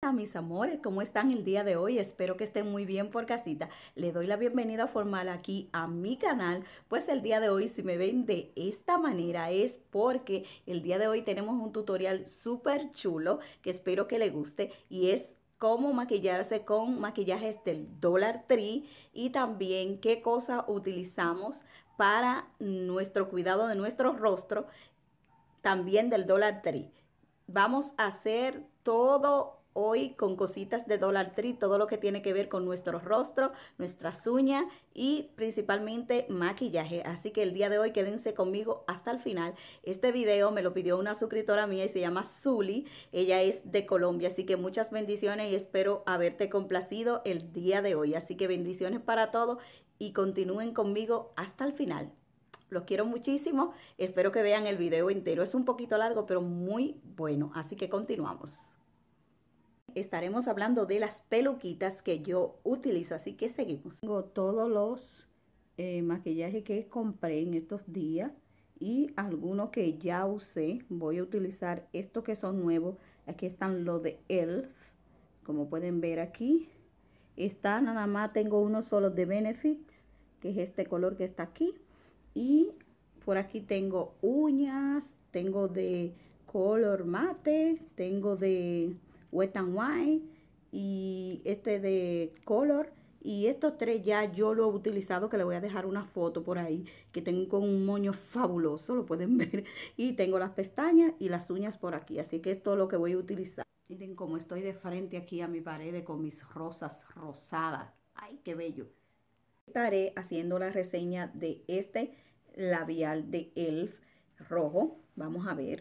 Hola mis amores, ¿cómo están el día de hoy? Espero que estén muy bien por casita. Le doy la bienvenida formal aquí a mi canal. Pues el día de hoy, si me ven de esta manera, es porque el día de hoy tenemos un tutorial súper chulo que espero que le guste, y es cómo maquillarse con maquillajes del Dollar Tree, y también qué cosa utilizamos para nuestro cuidado de nuestro rostro, también del Dollar Tree. Vamos a hacer todo hoy con cositas de Dollar Tree, todo lo que tiene que ver con nuestro rostro, nuestras uñas y principalmente maquillaje. Así que el día de hoy quédense conmigo hasta el final. Este video me lo pidió una suscriptora mía y se llama Zuli. Ella es de Colombia, así que muchas bendiciones y espero haberte complacido el día de hoy. Así que bendiciones para todos y continúen conmigo hasta el final. Los quiero muchísimo. Espero que vean el video entero. Es un poquito largo, pero muy bueno. Así que continuamos. Estaremos hablando de las peluquitas que yo utilizo. Así que seguimos. Tengo todos los maquillajes que compré en estos días y algunos que ya usé. Voy a utilizar estos que son nuevos. Aquí están los de ELF. Como pueden ver aquí. Está nada más, tengo uno solo de Benefits, que es este color que está aquí. Y por aquí tengo uñas, tengo de color mate, tengo de Wet n Wild y este de color. Y estos tres ya yo lo he utilizado, que le voy a dejar una foto por ahí, que tengo con un moño fabuloso, lo pueden ver. Y tengo las pestañas y las uñas por aquí, así que esto es lo que voy a utilizar. Miren cómo estoy de frente aquí a mi pared con mis rosas rosadas. ¡Ay, qué bello! Estaré haciendo la reseña de este labial de ELF rojo. Vamos a ver.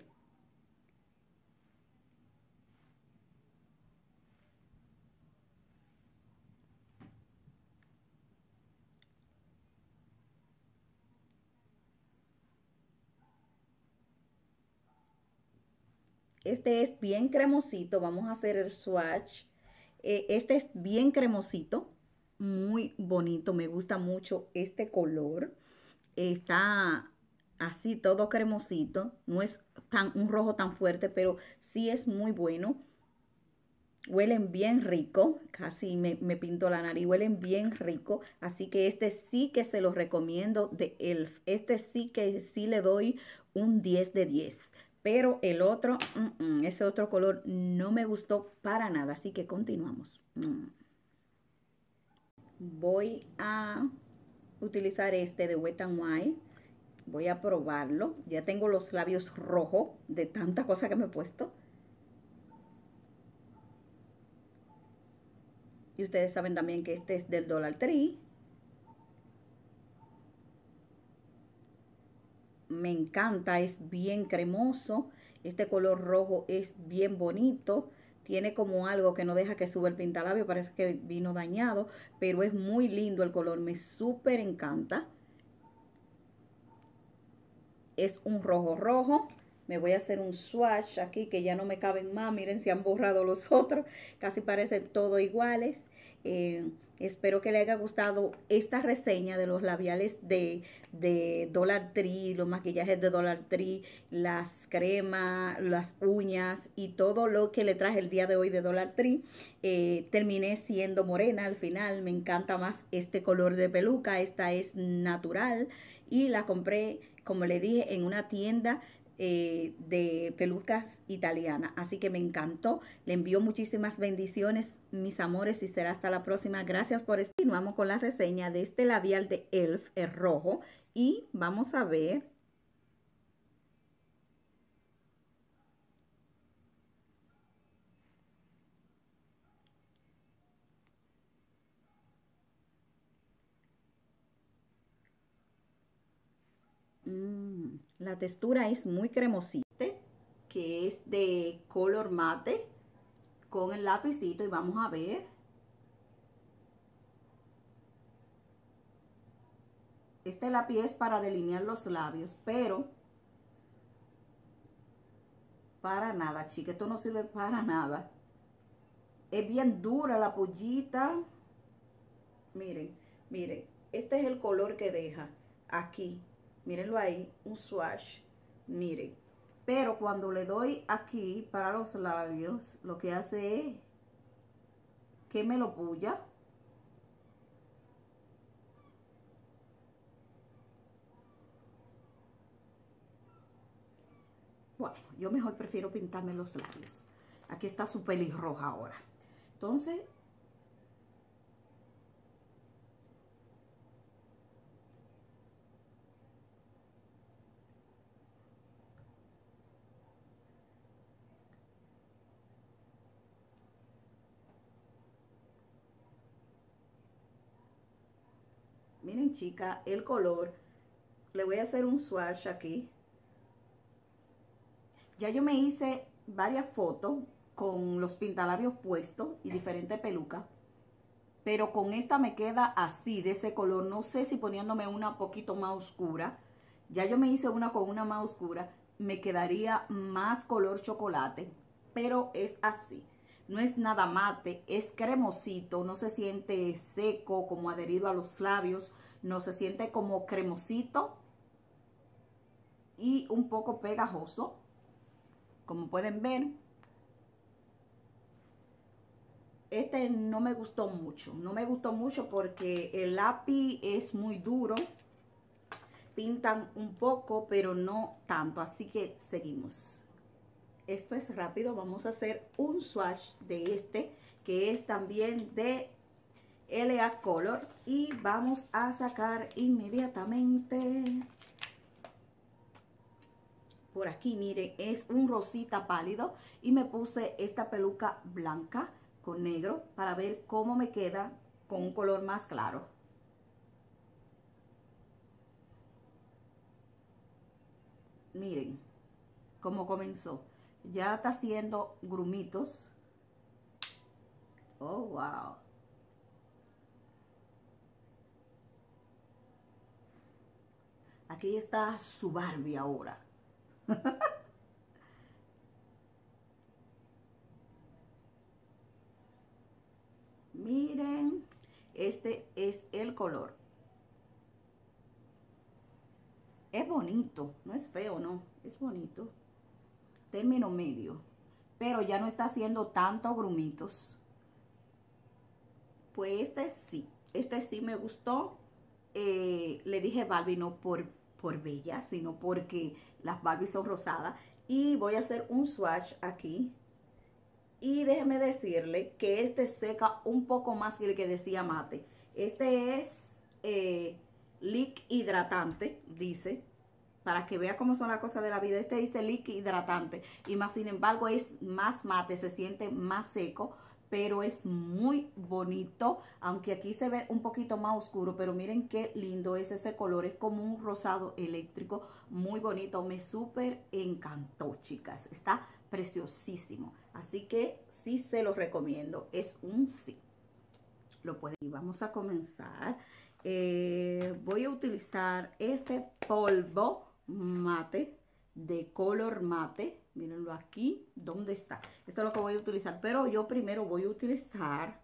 Este es bien cremosito. Vamos a hacer el swatch. Este es bien cremosito. Muy bonito. Me gusta mucho este color. Está así todo cremosito. No es un rojo tan fuerte, pero sí es muy bueno. Huelen bien rico, casi me pinto la nariz, huelen bien rico, así que este sí que se los recomiendo de ELF. Este sí que sí le doy un 10 de 10, pero el otro, ese otro color no me gustó para nada, así que continuamos. Voy a utilizar este de Wet n Wild, voy a probarlo, ya tengo los labios rojos de tanta cosa que me he puesto. Y ustedes saben también que este es del Dollar Tree. Me encanta, es bien cremoso. Este color rojo es bien bonito. Tiene como algo que no deja que suba el pintalabio. Parece que vino dañado, pero es muy lindo el color. Me súper encanta. Es un rojo rojo. Me voy a hacer un swatch aquí que ya no me caben más. Miren, se han borrado los otros. Casi parecen todos iguales. Espero que les haya gustado esta reseña de los labiales de Dollar Tree, los maquillajes de Dollar Tree, las cremas, las uñas y todo lo que le traje el día de hoy de Dollar Tree. Terminé siendo morena al final. Me encanta más este color de peluca. Esta es natural y la compré, como le dije, en una tienda de pelucas italiana, así que me encantó. Le envío muchísimas bendiciones, mis amores, y será hasta la próxima. Gracias por estar. Continuamos con la reseña de este labial de ELF, el rojo, y vamos a ver. La textura es muy cremosita, que es de color mate, con el lapicito, y vamos a ver. Este lápiz es para delinear los labios, pero para nada, chicas, esto no sirve para nada. Es bien dura la pollita. Miren, miren, este es el color que deja aquí. Mírenlo ahí, un swatch. Miren, pero cuando le doy aquí para los labios, lo que hace es que me lo puya. Bueno, yo mejor prefiero pintarme los labios. Aquí está su pelirroja ahora. Entonces, miren, chica, el color. Le voy a hacer un swatch aquí. Ya yo me hice varias fotos con los pintalabios puestos y diferentes pelucas. Pero con esta me queda así, de ese color. No sé si poniéndome una un poquito más oscura. Ya yo me hice una con una más oscura. Me quedaría más color chocolate. Pero es así. No es nada mate, es cremosito. No se siente seco, como adherido a los labios. No se siente como cremosito y un poco pegajoso. Como pueden ver, este no me gustó mucho. No me gustó mucho porque el lápiz es muy duro. Pintan un poco, pero no tanto. Así que seguimos. Esto es rápido. Vamos a hacer un swatch de este, que es también de LA Color. Y vamos a sacar inmediatamente... Por aquí, miren, es un rosita pálido y me puse esta peluca blanca con negro para ver cómo me queda con un color más claro. Miren cómo comenzó. Ya está haciendo grumitos. Oh, wow. Aquí está su Barbie ahora. Miren, este es el color. Es bonito, no es feo, no, es bonito. Término medio, pero ya no está haciendo tantos grumitos. Pues este sí me gustó. Le dije Barbie no por bella, sino porque las Barbies son rosadas. Y voy a hacer un swatch aquí. Y déjeme decirle que este seca un poco más que el que decía mate. Este es Lick hidratante, dice. Para que vea cómo son las cosas de la vida. Este dice Lick hidratante. Y más, sin embargo, es más mate, se siente más seco. Pero es muy bonito, aunque aquí se ve un poquito más oscuro, pero miren qué lindo es ese color, es como un rosado eléctrico, muy bonito, me súper encantó, chicas, está preciosísimo, así que sí se lo recomiendo, es un sí, lo pueden. Y vamos a comenzar, voy a utilizar este polvo mate, de color mate, mírenlo aquí, ¿dónde está? Esto es lo que voy a utilizar, pero yo primero voy a utilizar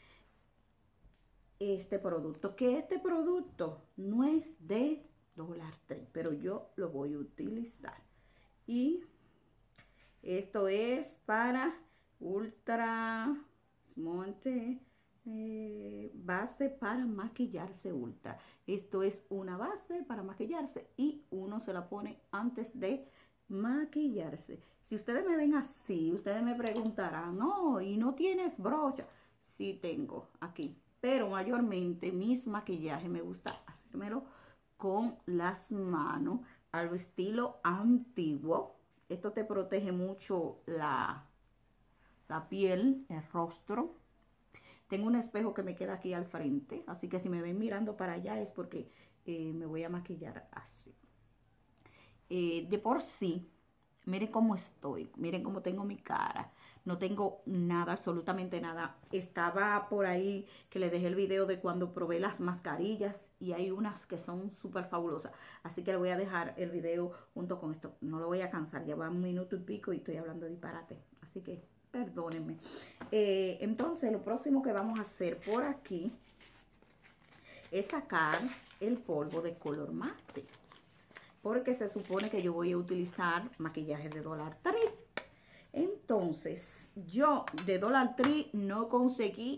este producto, que este producto no es de Dollar Tree, pero yo lo voy a utilizar. Y esto es para Ultra Monte base para maquillarse ultra. Esto es una base para maquillarse y uno se la pone antes de maquillarse. Si ustedes me ven así, ustedes me preguntarán, no, y no tienes brocha. Sí tengo aquí, pero mayormente mis maquillajes me gusta hacérmelo con las manos al estilo antiguo. Esto te protege mucho la piel, el rostro. Tengo un espejo que me queda aquí al frente, así que si me ven mirando para allá es porque me voy a maquillar así. De por sí, miren cómo estoy, miren cómo tengo mi cara. No tengo nada, absolutamente nada. Estaba por ahí que le dejé el video de cuando probé las mascarillas y hay unas que son súper fabulosas. Así que le voy a dejar el video junto con esto. No lo voy a cansar, ya va un minuto y pico y estoy hablando de disparate. Así que perdónenme. Entonces, lo próximo que vamos a hacer por aquí es sacar el polvo de color mate. Porque se supone que yo voy a utilizar maquillaje de Dollar Tree. Entonces, yo de Dollar Tree no conseguí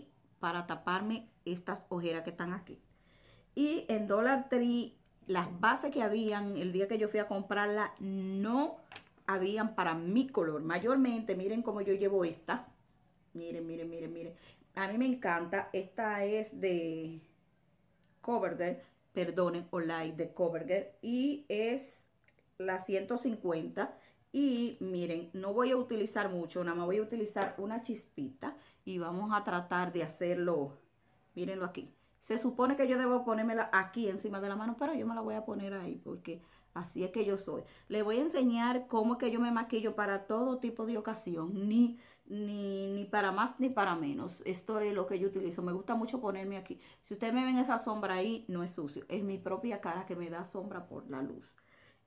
para taparme estas ojeras que están aquí. Y en Dollar Tree, las bases que habían el día que yo fui a comprarla no habían para mi color. Mayormente, miren cómo yo llevo esta. Miren, miren, miren, miren. A mí me encanta. Esta es de CoverGirl, perdonen, Olay de CoverGirl. Y es la 150. Y miren, no voy a utilizar mucho, nada más voy a utilizar una chispita. Y vamos a tratar de hacerlo, mírenlo aquí. Se supone que yo debo ponérmela aquí encima de la mano, pero yo me la voy a poner ahí porque así es que yo soy. Le voy a enseñar cómo es que yo me maquillo para todo tipo de ocasión, ni para más ni para menos. Esto es lo que yo utilizo. Me gusta mucho ponerme aquí. Si ustedes me ven esa sombra ahí, no es sucio. Es mi propia cara que me da sombra por la luz.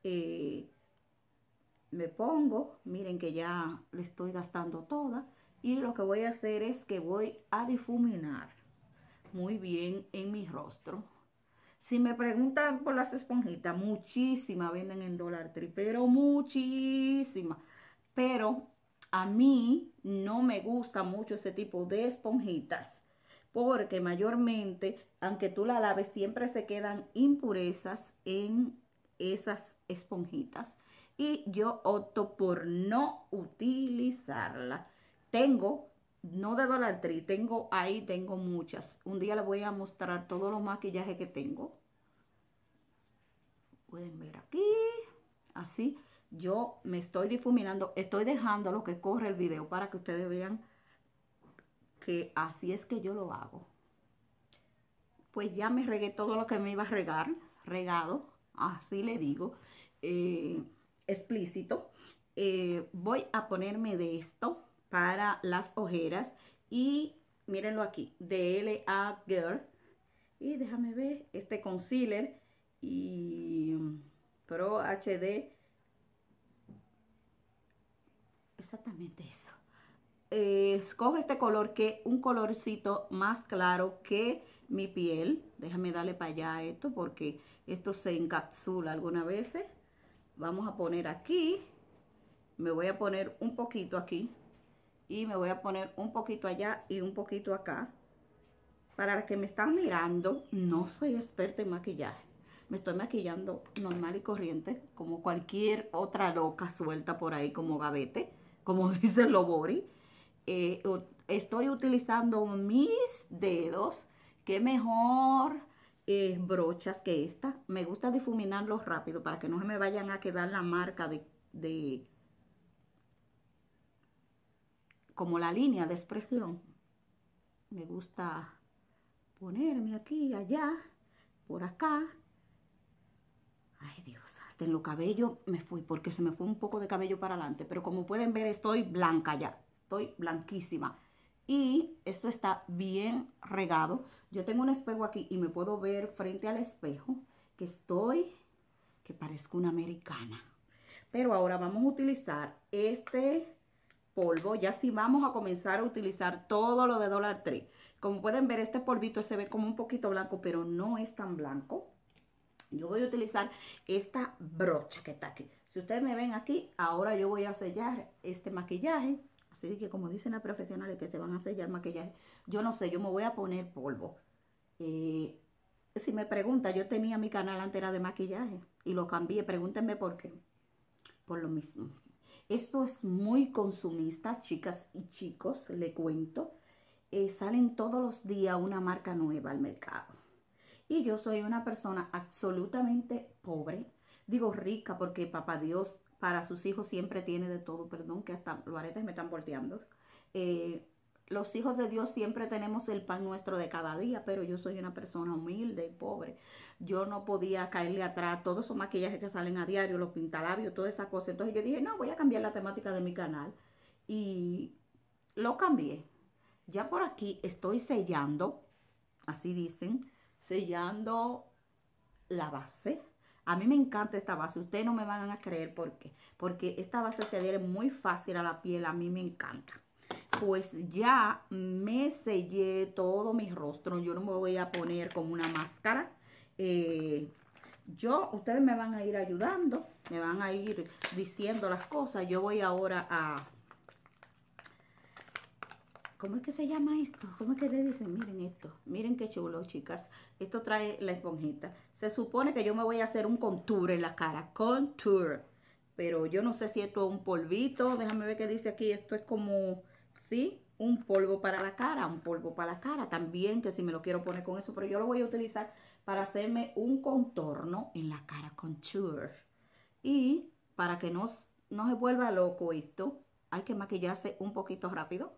Me pongo, miren que ya le estoy gastando toda. Y lo que voy a hacer es que voy a difuminar muy bien en mi rostro. Si me preguntan por las esponjitas, muchísimas venden en Dollar Tree, pero muchísimas. Pero a mí no me gusta mucho ese tipo de esponjitas, porque mayormente, aunque tú la laves, siempre se quedan impurezas en esas esponjitas. Y yo opto por no utilizarla. Tengo, no de Dollar Tree, tengo muchas. Un día les voy a mostrar todos los maquillajes que tengo. Pueden ver aquí, así. Yo me estoy difuminando, estoy dejando lo que corre el video para que ustedes vean que así es que yo lo hago. Pues ya me regué todo lo que me iba a regar, regado, así le digo, explícito. Voy a ponerme de esto para las ojeras y mírenlo aquí, de L.A. Girl. Y déjame ver, este concealer y Pro HD. Exactamente eso. Escoge este color, que un colorcito más claro que mi piel. Déjame darle para allá esto porque esto se encapsula algunas veces. Vamos a poner aquí. Me voy a poner un poquito aquí. Y me voy a poner un poquito allá y un poquito acá. Para los que me están mirando, no soy experta en maquillaje. Me estoy maquillando normal y corriente, como cualquier otra loca suelta por ahí como gavete, como dice Lobori. Estoy utilizando mis dedos, que mejor brochas que esta. Me gusta difuminarlos rápido para que no se me vayan a quedar la marca de como la línea de expresión. Me gusta ponerme aquí, allá, por acá. Ay, Dios, hasta en los cabellos me fui porque se me fue un poco de cabello para adelante. Pero como pueden ver, estoy blanca ya. Estoy blanquísima. Y esto está bien regado. Yo tengo un espejo aquí y me puedo ver frente al espejo que parezco una americana. Pero ahora vamos a utilizar este polvo. Ya sí vamos a comenzar a utilizar todo lo de Dollar Tree. Como pueden ver, este polvito se ve como un poquito blanco, pero no es tan blanco. Yo voy a utilizar esta brocha que está aquí. Si ustedes me ven aquí, ahora yo voy a sellar este maquillaje. Así que como dicen las profesionales que se van a sellar maquillaje, yo no sé, yo me voy a poner polvo. Si me pregunta, yo tenía mi canal antes era de maquillaje y lo cambié. Pregúntenme por qué. Por lo mismo. Esto es muy consumista, chicas y chicos, le cuento. Salen todos los días una marca nueva al mercado. Y yo soy una persona absolutamente pobre. Digo rica porque papá Dios para sus hijos siempre tiene de todo. Perdón que hasta los aretes me están volteando. Los hijos de Dios siempre tenemos el pan nuestro de cada día, pero yo soy una persona humilde y pobre. Yo no podía caerle atrás todos esos maquillajes que salen a diario, los pintalabios, toda esa cosa. Entonces yo dije, no, voy a cambiar la temática de mi canal. Y lo cambié. Ya por aquí estoy sellando, así dicen, sellando la base. A mí me encanta esta base. Ustedes no me van a creer por qué. Porque esta base se adhiere muy fácil a la piel. A mí me encanta. Pues ya me sellé todo mi rostro. Yo no me voy a poner como una máscara. Ustedes me van a ir ayudando. Me van a ir diciendo las cosas. Yo voy ahora a ¿Cómo es que se llama esto? ¿Cómo es que le dicen? Miren esto. Miren qué chulo, chicas. Esto trae la esponjita. Se supone que yo me voy a hacer un contour en la cara. Contour. Pero yo no sé si esto es un polvito. Déjame ver qué dice aquí. Esto es como, sí, un polvo para la cara. Un polvo para la cara. También que si me lo quiero poner con eso. Pero yo lo voy a utilizar para hacerme un contorno en la cara. Contour. Y para que no se vuelva loco esto, hay que maquillarse un poquito rápido.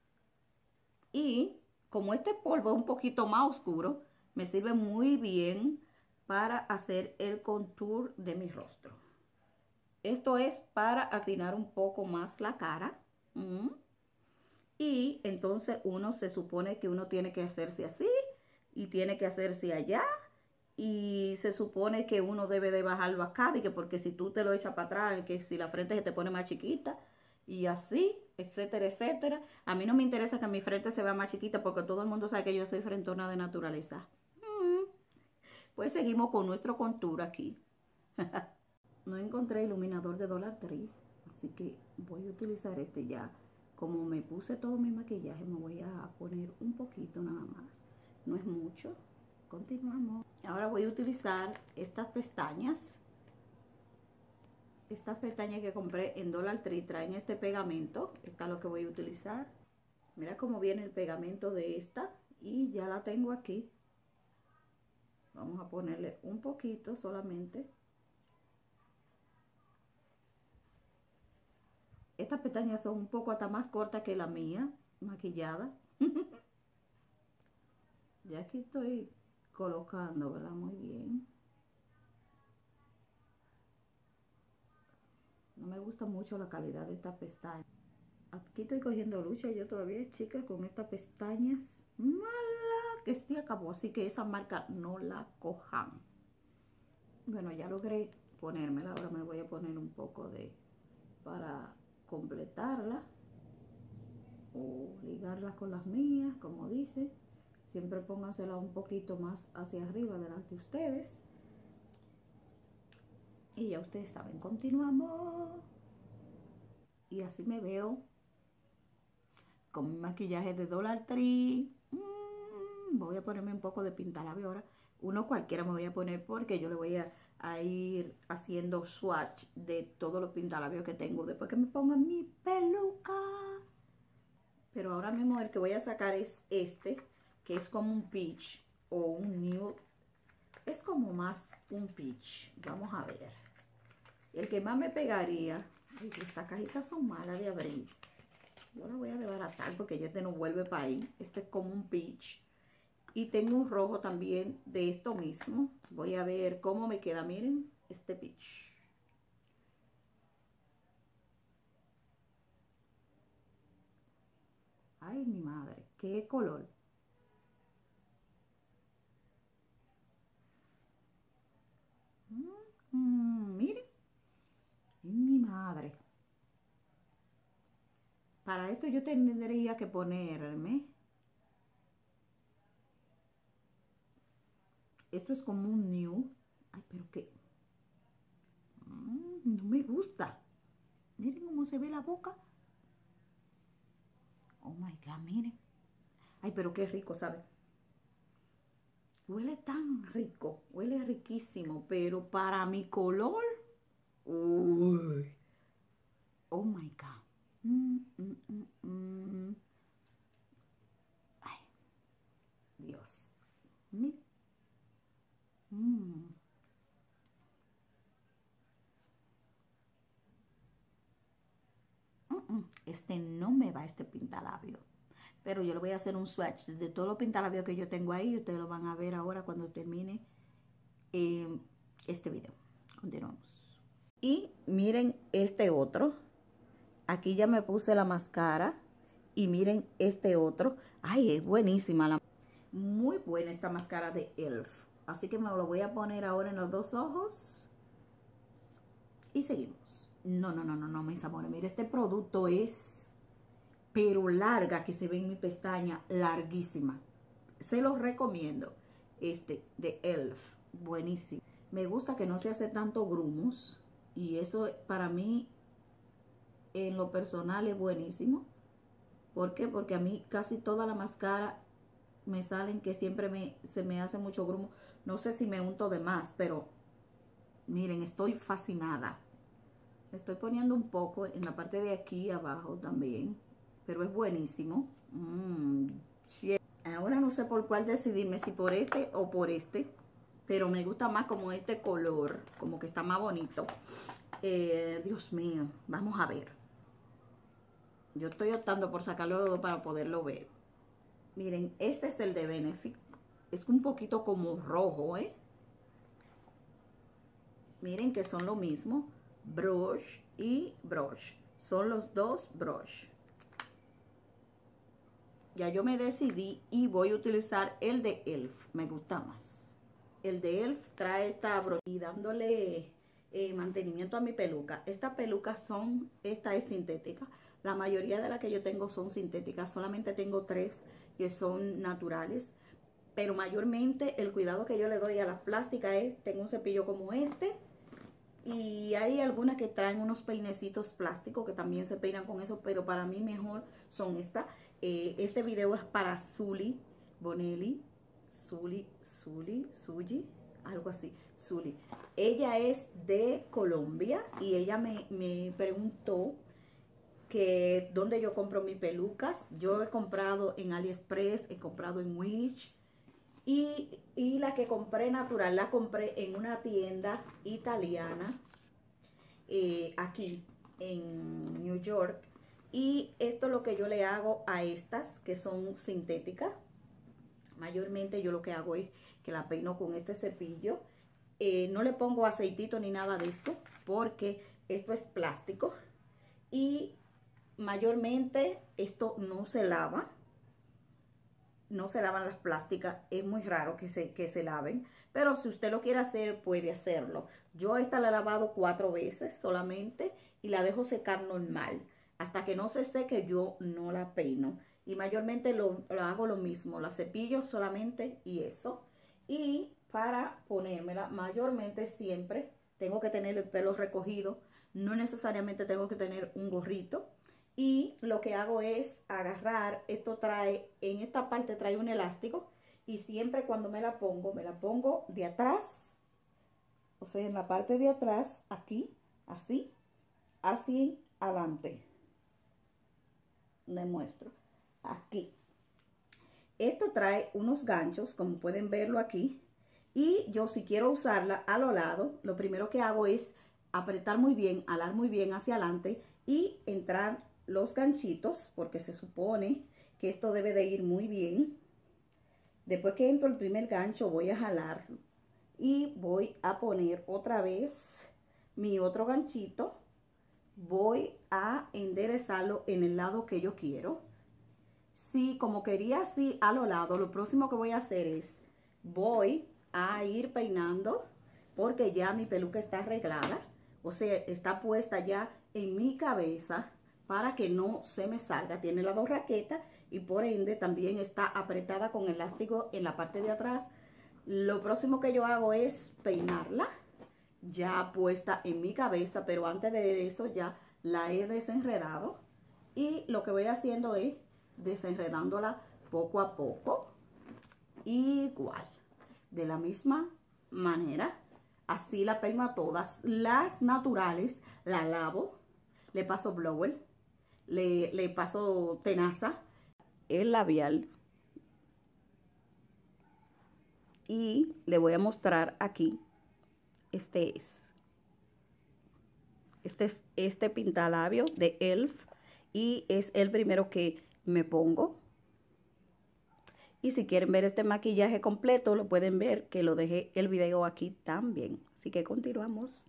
Y como este polvo es un poquito más oscuro, me sirve muy bien para hacer el contour de mi rostro. Esto es para afinar un poco más la cara. Y entonces uno se supone que uno tiene que hacerse así y tiene que hacerse allá. Y se supone que uno debe de bajarlo acá, y que porque si tú te lo echas para atrás, que si la frente se te pone más chiquita, y así, etcétera, etcétera. A mí no me interesa que mi frente se vea más chiquita, porque todo el mundo sabe que yo soy frentona de naturaleza. Pues seguimos con nuestro contour aquí. No encontré iluminador de Dollar Tree, así que voy a utilizar este ya. Como me puse todo mi maquillaje, me voy a poner un poquito nada más. No es mucho. Continuamos. Ahora voy a utilizar estas pestañas. Estas pestañas que compré en Dollar Tree traen este pegamento. Esta es lo que voy a utilizar. Mira cómo viene el pegamento de esta. Y ya la tengo aquí. Vamos a ponerle un poquito solamente. Estas pestañas son un poco hasta más cortas que la mía, maquillada. Ya aquí estoy colocando, ¿verdad? Muy bien. No me gusta mucho la calidad de esta pestaña. Aquí estoy cogiendo lucha yo todavía, chicas, con estas pestañas. Mala que sí acabó, así que esa marca no la cojan. Bueno, ya logré ponérmela. Ahora me voy a poner un poco de para completarla o ligarla con las mías, como dice. Siempre póngansela un poquito más hacia arriba de las de ustedes. Y ya ustedes saben, continuamos. Y así me veo con mi maquillaje de Dollar Tree. Voy a ponerme un poco de pintalabio ahora. Uno cualquiera me voy a poner porque yo le voy a ir haciendo swatch de todos los pintalabios que tengo después que me ponga mi peluca. Pero ahora mismo el que voy a sacar es este, que es como un peach o un nude. Es como más un peach. Vamos a ver. El que más me pegaría. Ay, estas cajitas son malas de abrir. Yo la voy a desbaratar porque ya este no vuelve para ahí. Este es como un peach. Y tengo un rojo también de esto mismo. Voy a ver cómo me queda. Miren, este peach. Ay, mi madre, qué color. Miren, mi madre. Para esto yo tendría que ponerme. Esto es como un nude. Ay, pero qué. No me gusta. Miren cómo se ve la boca. Oh my God, miren. Ay, pero qué rico, ¿sabe? Huele tan rico, huele riquísimo, pero para mi color, uy, oh my God. Ay, Dios. Mira. Este no me va, este pintalabio. Pero yo le voy a hacer un swatch de todos los pintalabios que yo tengo ahí. Ustedes lo van a ver ahora cuando termine este video. Continuamos. Y miren este otro. Aquí ya me puse la máscara. Y miren este otro. Ay, es buenísima. Muy buena esta máscara de ELF. Así que me lo voy a poner ahora en los dos ojos. Y seguimos. No, mis amores. Mira, este producto es, pero larga, que se ve en mi pestaña, larguísima. Se los recomiendo. Este de ELF. Buenísimo. Me gusta que no se hace tanto grumos. Y eso para mí, en lo personal, es buenísimo. ¿Por qué? Porque a mí casi toda la máscara me salen que siempre se me hace mucho grumo. No sé si me unto de más, pero miren, estoy fascinada. Estoy poniendo un poco en la parte de aquí abajo también, pero es buenísimo. Ahora no sé por cuál decidirme, si por este o por este, pero me gusta más como este color, como que está más bonito. Dios mío, vamos a ver. Yo estoy optando por sacarlo los dos para poderlo ver. Miren, este es el de Benefit. Es un poquito como rojo, ¿eh? Miren que son lo mismo. Brush y brush. Son los dos brush. Ya yo me decidí y voy a utilizar el de ELF. Me gusta más. El de ELF trae esta brocha y dándole mantenimiento a mi peluca. Esta es sintética. La mayoría de las que yo tengo son sintéticas. Solamente tengo 3 que son naturales. Pero mayormente el cuidado que yo le doy a las plásticas es, tengo un cepillo como este. Y hay algunas que traen unos peinecitos plásticos que también se peinan con eso, pero para mí mejor son estas. Este video es para Zully Bonelli, Zully, algo así, Zully. Ella es de Colombia y ella me preguntó que dónde yo compro mis pelucas. Yo he comprado en AliExpress, he comprado en Wish. Y la que compré natural, la compré en una tienda italiana, aquí en New York. Y esto es lo que yo le hago a estas, que son sintéticas. Mayormente yo lo que hago es que la peino con este cepillo. No le pongo aceitito ni nada de esto, porque esto es plástico. Y mayormente esto no se lava. No se lavan las plásticas, es muy raro que se laven, pero si usted lo quiere hacer, puede hacerlo. Yo esta la he lavado 4 veces solamente y la dejo secar normal. Hasta que no se seque, yo no la peino. Y mayormente lo hago lo mismo, la cepillo solamente y eso. Y para ponérmela, mayormente siempre tengo que tener el pelo recogido. No necesariamente tengo que tener un gorrito. Y lo que hago es agarrar, en esta parte trae un elástico y siempre cuando me la pongo de atrás, o sea, en la parte de atrás, aquí, así, adelante. Le muestro, aquí. Esto trae unos ganchos, como pueden verlo aquí, y yo si quiero usarla a los lados, lo primero que hago es apretar muy bien, alar muy bien hacia adelante y entrar los ganchitos, porque se supone que esto debe de ir muy bien. Después que entro el primer gancho, voy a jalar y voy a poner otra vez mi otro ganchito. Voy a enderezarlo en el lado que yo quiero. Si como quería así a los lados, lo próximo que voy a hacer es, voy a ir peinando, porque ya mi peluca está arreglada, o sea, está puesta ya en mi cabeza, para que no se me salga. Tiene las 2 raquetas y por ende también está apretada con elástico en la parte de atrás. Lo próximo que yo hago es peinarla ya puesta en mi cabeza, pero antes de eso ya la he desenredado y lo que voy haciendo es desenredándola poco a poco, igual, de la misma manera. Así la peino a todas. Las naturales la lavo, le paso blower, le paso tenaza, el labial y le voy a mostrar aquí. Este es este pintalabio de ELF y es el primero que me pongo. Y si quieren ver este maquillaje completo, lo pueden ver, que lo dejé el video aquí también. Así que continuamos.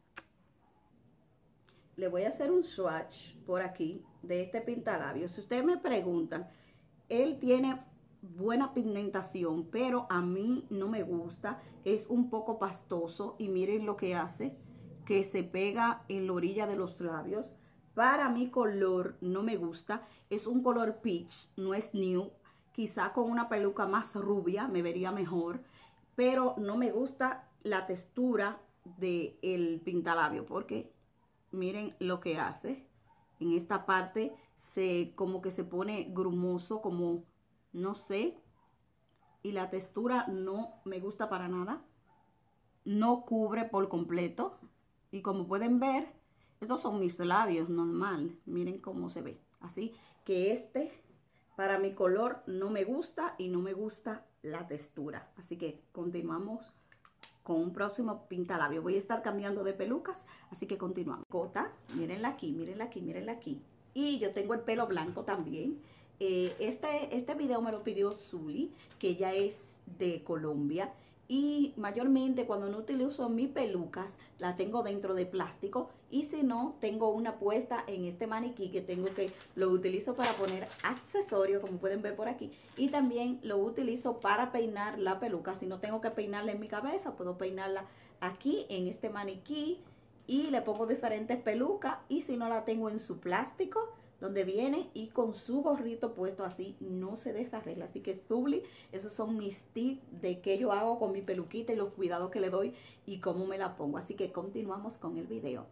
Le voy a hacer un swatch por aquí de este pintalabio. Si ustedes me preguntan, él tiene buena pigmentación, pero a mí no me gusta. Es un poco pastoso y miren lo que hace, que se pega en la orilla de los labios. Para mi color no me gusta. Es un color peach, no es nude. Quizá con una peluca más rubia me vería mejor, pero no me gusta la textura del pintalabio, porque miren lo que hace en esta parte como que se pone grumoso, como no sé, y la textura no me gusta para nada, no cubre por completo. Y como pueden ver, estos son mis labios normal, miren cómo se ve, así que para mi color no me gusta y no me gusta la textura. Así que continuamos con un próximo pintalabio. Voy a estar cambiando de pelucas, así que continuamos. Cota, mírenla aquí, mírenla aquí, mírenla aquí. Y yo tengo el pelo blanco también. Este video me lo pidió Zuli, que ella es de Colombia. Y mayormente cuando no utilizo mis pelucas, la tengo dentro de plástico. Y si no, tengo una puesta en este maniquí que lo utilizo para poner accesorios, como pueden ver por aquí. Y también lo utilizo para peinar la peluca. Si no tengo que peinarla en mi cabeza, puedo peinarla aquí en este maniquí. Y le pongo diferentes pelucas. Y si no la tengo en su plástico, donde viene y con su gorrito puesto así, no se desarregla. Así que Zuli, esos son mis tips de qué yo hago con mi peluquita y los cuidados que le doy y cómo me la pongo. Así que continuamos con el video.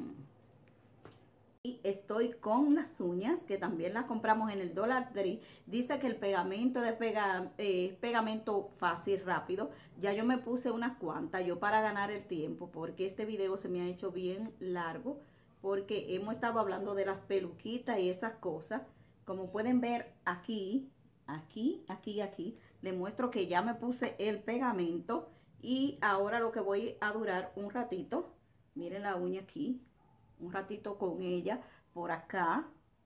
Y estoy con las uñas, que también las compramos en el Dollar Tree. Dice que el pegamento de pegamento fácil, rápido. Ya yo me puse unas cuantas, yo para ganar el tiempo, porque este video se me ha hecho bien largo, porque hemos estado hablando de las peluquitas y esas cosas. Como pueden ver aquí, aquí, les muestro que ya me puse el pegamento. Y ahora lo que voy a durar un ratito, miren la uña aquí, un ratito con ella por acá.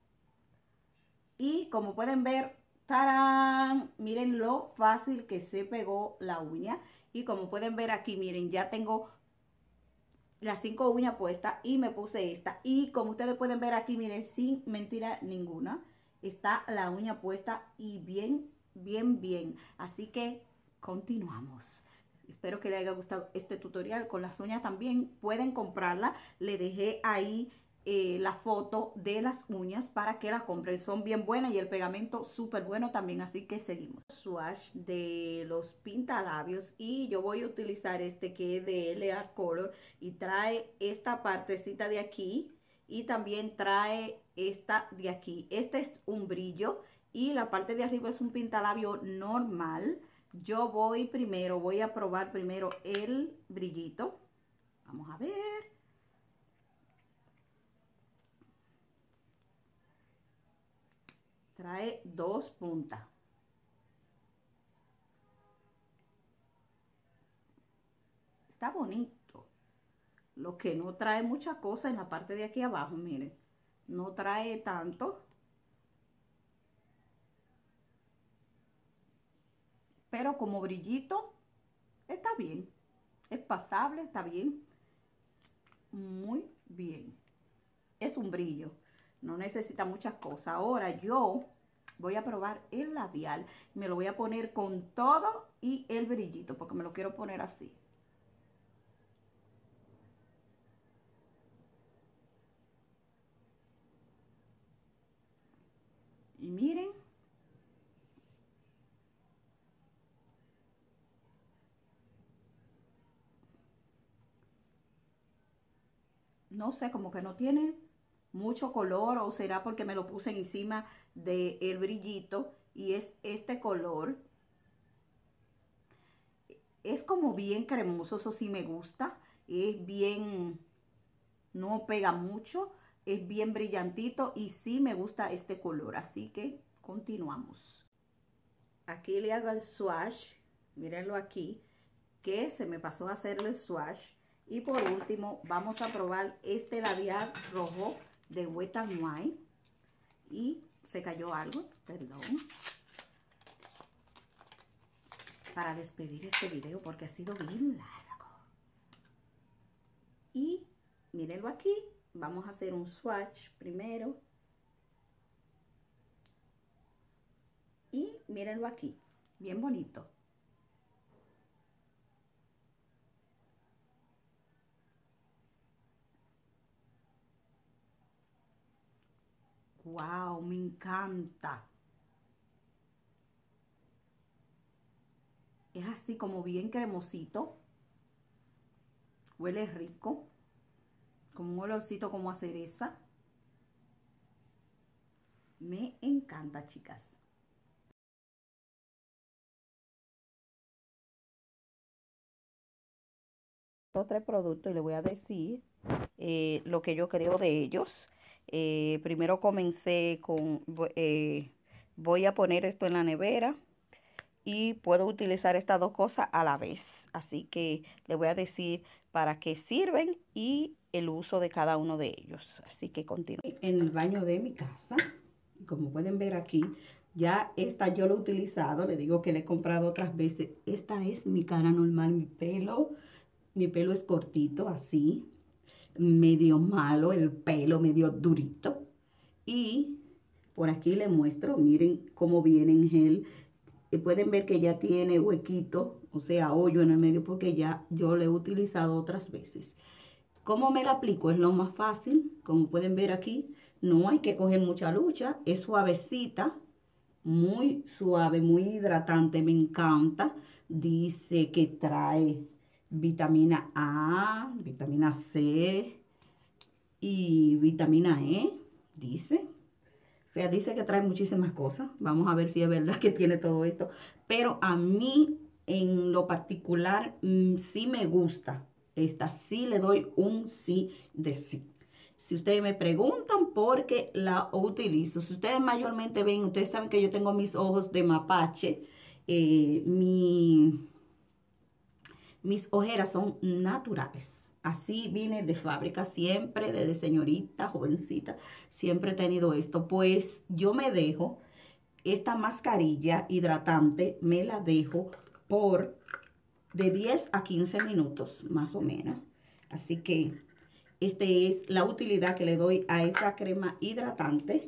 Y como pueden ver, ¡tarán! Miren lo fácil que se pegó la uña. Y como pueden ver aquí, miren, ya tengo las 5 uñas puestas y me puse esta. Y como ustedes pueden ver aquí, miren, sin mentira ninguna, está la uña puesta y bien, bien, bien. Así que continuamos. Espero que les haya gustado este tutorial con las uñas también. Pueden comprarla. Le dejé ahí la foto de las uñas para que la compren. Son bien buenas y el pegamento súper bueno también. Así que seguimos. Swatch de los pintalabios y yo voy a utilizar este que es de LA Color y trae esta partecita de aquí y también trae esta de aquí. Este es un brillo y la parte de arriba es un pintalabio normal. Yo voy a probar primero el brillito. Vamos a ver. Trae 2 puntas. Está bonito. Lo que no trae mucha cosa en la parte de aquí abajo, miren. No trae tanto. Pero como brillito, está bien. Es pasable, está bien. Muy bien. Es un brillo. No necesita muchas cosas. Ahora yo voy a probar el labial. Me lo voy a poner con todo y el brillito, porque me lo quiero poner así. Y miren. No sé, como que no tiene mucho color, o será porque me lo puse encima del brillito y es este color. Es como bien cremoso, eso sí me gusta. Es bien, no pega mucho, es bien brillantito y sí me gusta este color. Así que continuamos. Aquí le hago el swatch, mírenlo aquí, que se me pasó a hacerle el swatch. Y por último vamos a probar este labial rojo de Wet n Wild. Y se cayó algo, perdón. Para despedir este video porque ha sido bien largo. Y mírenlo aquí, vamos a hacer un swatch primero. Y mírenlo aquí, bien bonito. Wow, me encanta. Es así como bien cremosito. Huele rico. Como un olorcito como a cereza. Me encanta, chicas. Otro producto y le voy a decir lo que yo creo de ellos. Primero comencé con, voy a poner esto en la nevera y puedo utilizar estas dos cosas a la vez. Así que le voy a decir para qué sirven y el uso de cada uno de ellos. Así que continúo. En el baño de mi casa, como pueden ver aquí, ya esta yo lo he utilizado. Le digo que le he comprado otras veces. Esta es mi cara normal, mi pelo. Mi pelo es cortito, así, medio malo, el pelo medio durito. Y por aquí les muestro, miren cómo viene en gel. Pueden ver que ya tiene huequito, o sea, hoyo en el medio, porque ya yo lo he utilizado otras veces. ¿Cómo me la aplico? Es lo más fácil, como pueden ver aquí. No hay que coger mucha lucha, es suavecita, muy suave, muy hidratante, me encanta. Dice que trae vitamina A, vitamina C y vitamina E, dice. O sea, dice que trae muchísimas cosas. Vamos a ver si es verdad que tiene todo esto. Pero a mí, en lo particular, sí me gusta. Esta sí le doy un sí de sí. Si ustedes me preguntan por qué la utilizo, si ustedes mayormente ven, ustedes saben que yo tengo mis ojos de mapache. eh, mi, mis ojeras son naturales. Así vine de fábrica, siempre, desde señorita, jovencita, siempre he tenido esto. Pues yo me dejo esta mascarilla hidratante, me la dejo por de 10 a 15 minutos, más o menos. Así que esta es la utilidad que le doy a esta crema hidratante.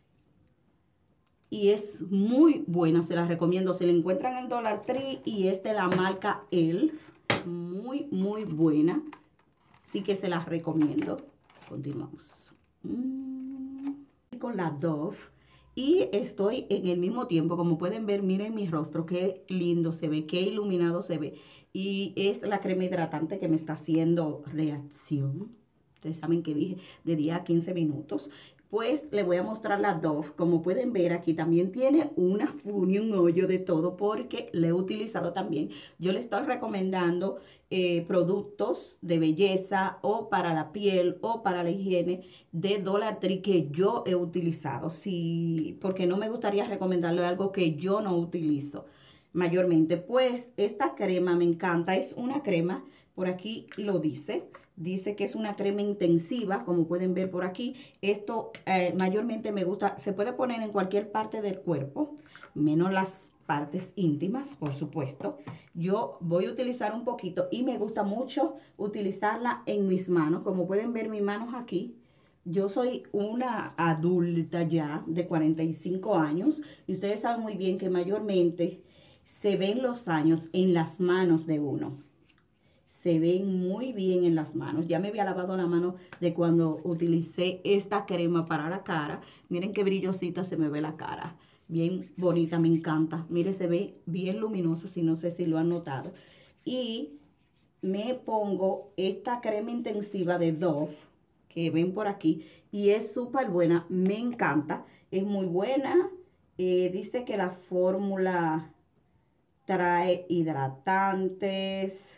Y es muy buena, se la recomiendo. Se la encuentran en Dollar Tree y es de la marca Elf. Muy, muy buena. Sí que se las recomiendo. Continuamos. Con la Dove. Y estoy en el mismo tiempo, como pueden ver, miren mi rostro, qué lindo se ve, qué iluminado se ve. Y es la crema hidratante que me está haciendo reacción. Ustedes saben que dije de 10 a 15 minutos. Pues le voy a mostrar la Dove. Como pueden ver, aquí también tiene una funia, un hoyo de todo, porque le he utilizado también. Yo le estoy recomendando productos de belleza o para la piel o para la higiene de Dollar Tree que yo he utilizado. Sí, porque no me gustaría recomendarle algo que yo no utilizo mayormente. Pues esta crema me encanta. Es una crema, por aquí lo dice. Dice que es una crema intensiva, como pueden ver por aquí. Esto mayormente me gusta, se puede poner en cualquier parte del cuerpo, menos las partes íntimas, por supuesto. Yo voy a utilizar un poquito y me gusta mucho utilizarla en mis manos. Como pueden ver mis manos aquí. Yo soy una adulta ya de 45 años y ustedes saben muy bien que mayormente se ven los años en las manos de uno. Se ven muy bien en las manos. Ya me había lavado la mano de cuando utilicé esta crema para la cara. Miren qué brillosita se me ve la cara. Bien bonita, me encanta. Mire, se ve bien luminosa, si no sé si lo han notado. Y me pongo esta crema intensiva de Dove, que ven por aquí. Y es súper buena, me encanta. Es muy buena. Dice que la fórmula trae hidratantes.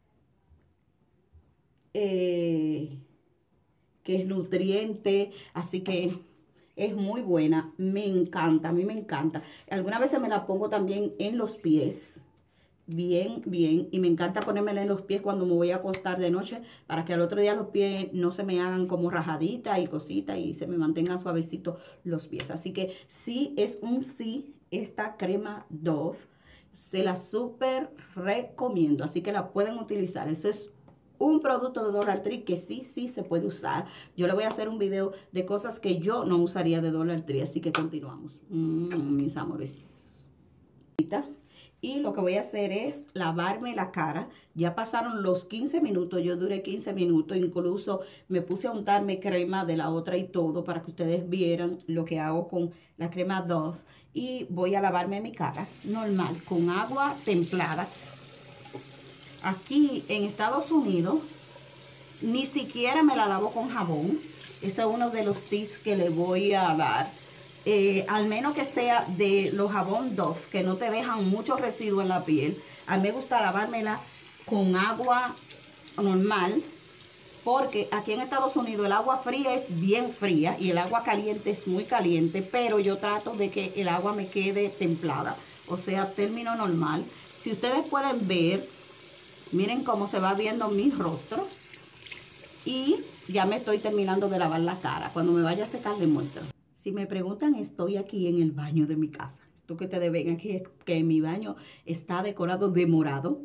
Que es nutriente, así que es muy buena, me encanta, a mí me encanta. Algunas veces me la pongo también en los pies, bien, bien, y me encanta ponérmela en los pies cuando me voy a acostar de noche, para que al otro día los pies no se me hagan como rajaditas y cositas y se me mantengan suavecitos los pies. Así que sí, es un sí, esta crema Dove, se la súper recomiendo, así que la pueden utilizar. Eso es un producto de Dollar Tree que sí se puede usar. Yo le voy a hacer un video de cosas que yo no usaría de Dollar Tree, así que continuamos. Mis amores. Y lo que voy a hacer es lavarme la cara. Ya pasaron los 15 minutos, yo duré 15 minutos, incluso me puse a untarme crema de la otra y todo para que ustedes vieran lo que hago con la crema Dove. Y voy a lavarme mi cara normal, con agua templada. Aquí en Estados Unidos, ni siquiera me la lavo con jabón. Ese es uno de los tips que le voy a dar. al menos que sea de los jabón Dove, que no te dejan mucho residuo en la piel. A mí me gusta lavármela con agua normal, porque aquí en Estados Unidos el agua fría es bien fría y el agua caliente es muy caliente, pero yo trato de que el agua me quede templada, o sea, término normal. Si ustedes pueden ver, miren cómo se va viendo mi rostro. Y ya me estoy terminando de lavar la cara. Cuando me vaya a secar les muestro. Si me preguntan, estoy aquí en el baño de mi casa. Esto que ustedes ven aquí es que mi baño está decorado de morado.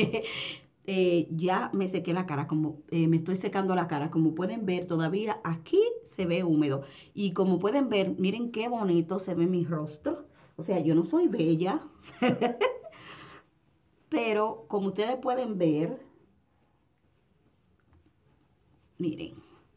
Ya me sequé la cara, como me estoy secando la cara. Como pueden ver, todavía aquí se ve húmedo. Y como pueden ver, miren qué bonito se ve mi rostro. O sea, yo no soy bella. Pero como ustedes pueden ver, miren.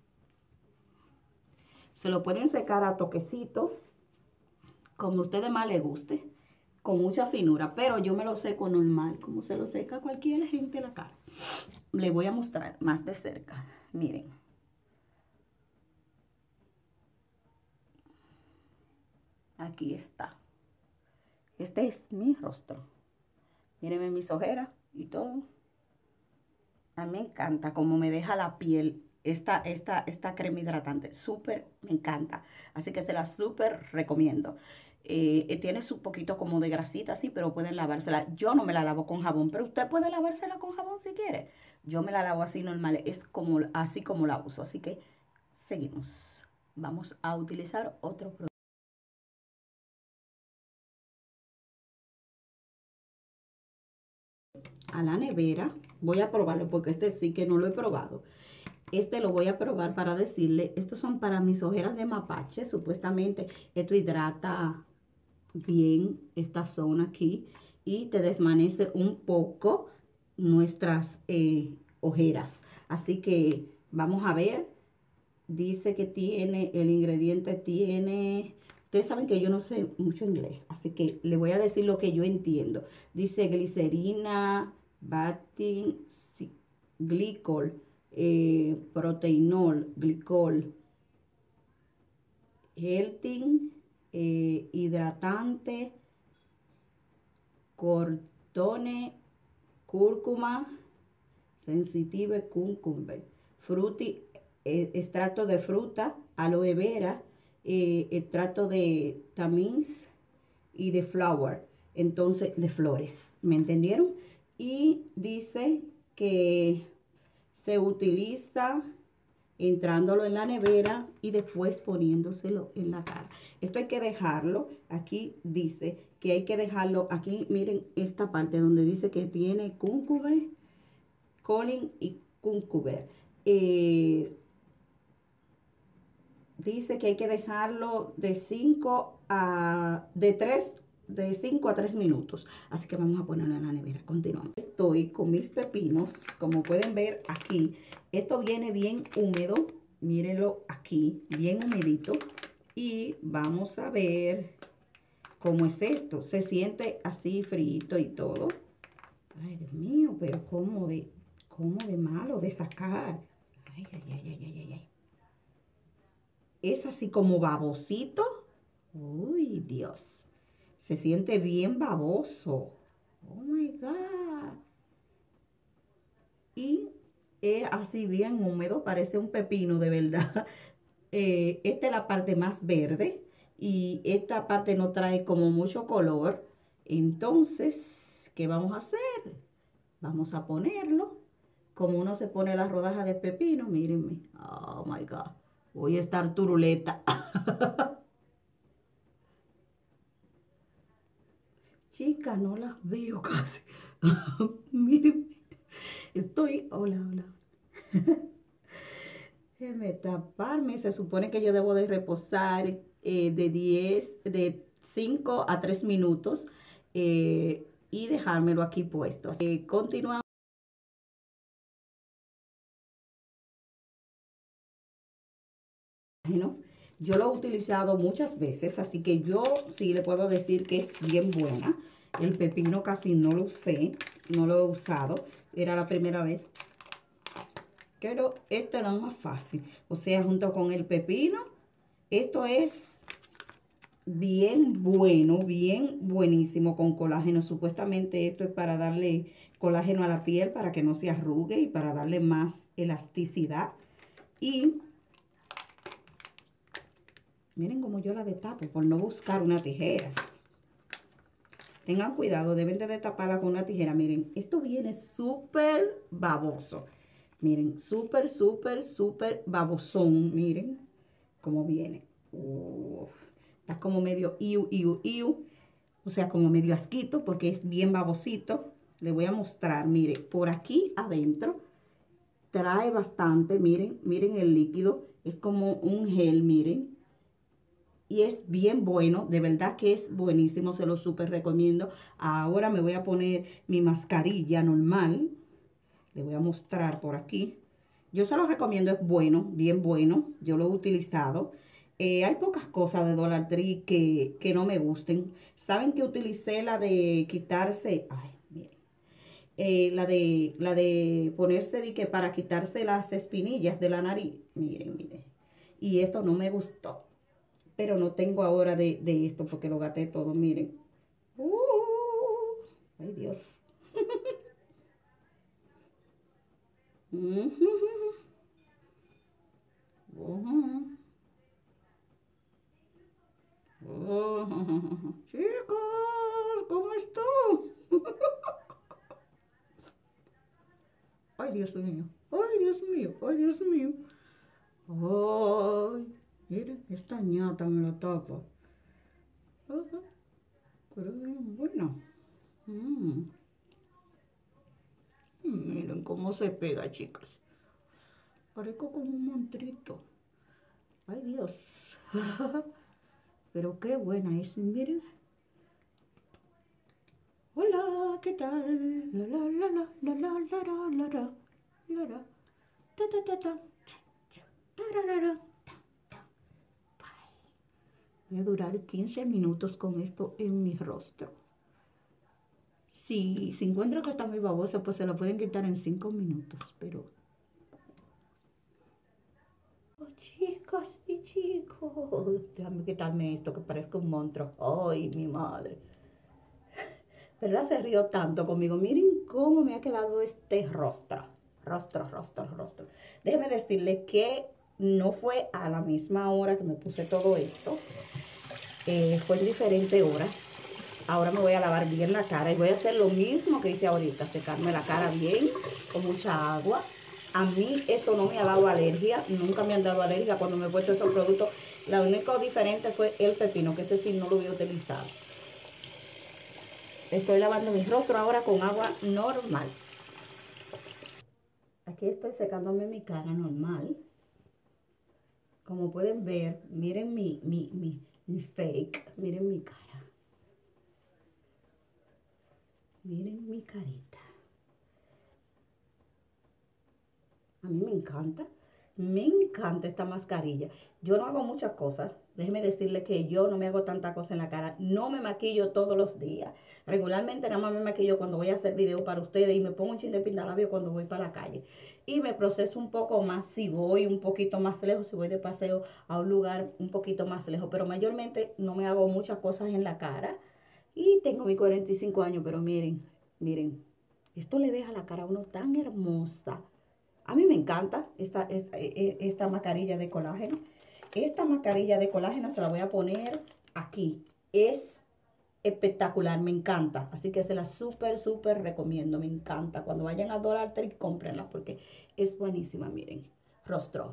Se lo pueden secar a toquecitos, como a ustedes más les guste, con mucha finura, pero yo me lo seco normal, como se lo seca cualquier gente la cara. Les voy a mostrar más de cerca, miren. Aquí está. Este es mi rostro. Mírenme mis ojeras y todo. A mí me encanta cómo me deja la piel esta crema hidratante. Súper, me encanta. Así que se la súper recomiendo. Tiene su poquito como de grasita así, pero pueden lavársela. Yo no me la lavo con jabón, pero usted puede lavársela con jabón si quiere. Yo me la lavo así normal, es como, así como la uso. Así que seguimos. Vamos a utilizar otro producto. A la nevera, voy a probarlo porque este sí que no lo he probado. Este lo voy a probar para decirle, estos son para mis ojeras de mapache, supuestamente esto hidrata bien esta zona aquí y te desvanece un poco nuestras ojeras. Así que vamos a ver, dice que tiene, el ingrediente tiene, ustedes saben que yo no sé mucho inglés, así que le voy a decir lo que yo entiendo. Dice glicerina, bating, glicol, proteinol, glicol, gelting, hidratante, cortone, cúrcuma, sensitive cucumber, fruti, extracto de fruta, aloe vera, extracto de tamiz y de flower, entonces de flores, ¿me entendieron? Y dice que se utiliza entrándolo en la nevera y después poniéndoselo en la cara. Esto hay que dejarlo, aquí dice que hay que dejarlo, aquí miren esta parte donde dice que tiene cúrcuma, colin y cúrcuma. Dice que hay que dejarlo de 5 a 3 minutos. Así que vamos a ponerlo en la nevera. Continuamos. Estoy con mis pepinos. Como pueden ver aquí, esto viene bien húmedo. Mírenlo aquí, bien humedito. Y vamos a ver cómo es esto. Se siente así frito y todo. Ay, Dios mío, pero cómo de malo de sacar. Ay, ay, ay, ay, ay, ay. Es así como babosito. Uy, Dios. Se siente bien baboso. Oh my God. Y es así bien húmedo. Parece un pepino de verdad. Esta es la parte más verde. Y esta parte no trae como mucho color. Entonces, ¿qué vamos a hacer? Vamos a ponerlo. Como uno se pone las rodajas de pepino. Mírenme. Oh my God. Voy a estar turuleta. Chicas, no las veo casi. Miren, hola, hola. Déjenme taparme. Se supone que yo debo de reposar de 5 a 3 minutos y dejármelo aquí puesto. Continuamos. Yo lo he utilizado muchas veces, así que yo sí le puedo decir que es bien buena. El pepino casi no lo usé, no lo he usado. Era la primera vez. Pero esto es más fácil. O sea, junto con el pepino, esto es bien bueno, bien buenísimo con colágeno. Supuestamente esto es para darle colágeno a la piel para que no se arrugue y para darle más elasticidad. Y miren cómo yo la destapo por no buscar una tijera. Tengan cuidado, deben de destaparla con una tijera. Miren, esto viene súper baboso. Miren, súper, súper, súper babosón. Miren cómo viene. Uf, está como medio iu. O sea, como medio asquito porque es bien babosito. Le voy a mostrar, mire, por aquí adentro trae bastante. Miren, miren el líquido. Es como un gel, miren. Y es bien bueno, de verdad que es buenísimo, se lo súper recomiendo. Ahora me voy a poner mi mascarilla normal. Le voy a mostrar por aquí. Yo se lo recomiendo, es bueno, bien bueno. Yo lo he utilizado. Hay pocas cosas de Dollar Tree que no me gusten. ¿Saben que utilicé la de quitarse? Ay, miren. La de ponerse de que para quitarse las espinillas de la nariz. Miren, miren. Y esto no me gustó. Pero no tengo ahora de esto porque lo gasté todo, miren. Ay, Dios. Chicos, ¿cómo están? Ay, Dios mío. Ay, Dios mío. Ay, Dios mío. Ay, miren, esta ñata me la tapa. Ajá, pero bien bueno. Mm, Miren cómo se pega, chicas. Parezco como un montrito. Ay, Dios. Pero qué buena es, miren. Hola, ¿qué tal? La la la la la la la la la la la la ta ta ta ta tararara, ta, ta, bye. Voy a durar 15 minutos con esto en mi rostro. Si encuentran que está muy babosa, pues se la pueden quitar en 5 minutos, pero... Oh, chicas y chicos, déjame quitarme esto que parezco un monstruo. Ay, mi madre. ¿Verdad? Se rió tanto conmigo. Miren cómo me ha quedado este rostro. Rostro. Déjenme decirles que no fue a la misma hora que me puse todo esto. Fue en diferentes horas. Ahora me voy a lavar bien la cara y voy a hacer lo mismo que hice ahorita. Secarme la cara bien con mucha agua. A mí esto no me ha dado alergia. Nunca me han dado alergia cuando me he puesto esos productos. Lo único diferente fue el pepino, que ese sí no lo voy a utilizar. Estoy lavando mi rostro ahora con agua normal. Aquí estoy secándome mi cara normal. Como pueden ver, miren mi fake. Miren mi cara. Miren mi carita. A mí me encanta. Me encanta esta mascarilla. Yo no hago muchas cosas. Déjeme decirle que yo no me hago tanta cosa en la cara. No me maquillo todos los días. Regularmente nada más me maquillo cuando voy a hacer video para ustedes y me pongo un chin de pintalabio cuando voy para la calle. Y me proceso un poco más si voy un poquito más lejos, si voy de paseo a un lugar un poquito más lejos. Pero mayormente no me hago muchas cosas en la cara. Y tengo mis 45 años, pero miren. Esto le deja la cara a uno tan hermosa. A mí me encanta esta mascarilla de colágeno. Esta mascarilla de colágeno se la voy a poner aquí. Es espectacular, me encanta. Así que se la súper recomiendo, me encanta. Cuando vayan a Dollar Tree, cómprenla porque es buenísima, miren. Rostro.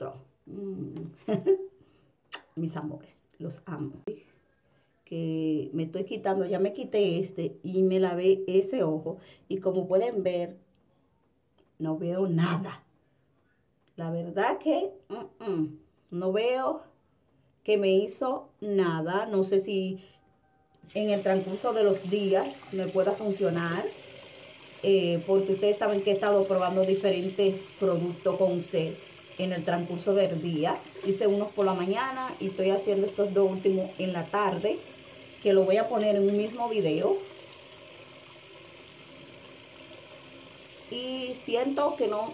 Mis amores, los amo. Que me estoy quitando, ya me quité este y me lavé ese ojo. Y como pueden ver, no veo nada. La verdad que no veo que me hizo nada. No sé si en el transcurso de los días me pueda funcionar. Porque ustedes saben que he estado probando diferentes productos con usted en el transcurso del día. Hice unos por la mañana y estoy haciendo estos dos últimos en la tarde, que lo voy a poner en un mismo video. Y siento que no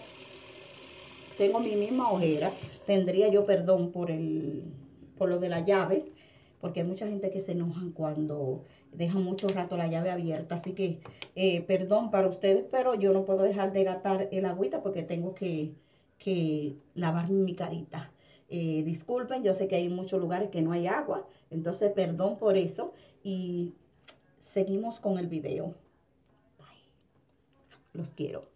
tengo mi misma ojera. Tendría yo perdón por lo de la llave, porque hay mucha gente que se enojan cuando dejan mucho rato la llave abierta. Así que, perdón para ustedes, pero yo no puedo dejar de gastar el agüita porque tengo que lavarme mi carita. Disculpen, yo sé que hay muchos lugares que no hay agua, entonces perdón por eso y seguimos con el video. Bye. Los quiero.